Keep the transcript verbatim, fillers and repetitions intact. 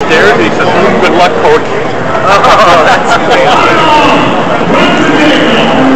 upstairs and he said, good luck, coach. Oh, that's amazing.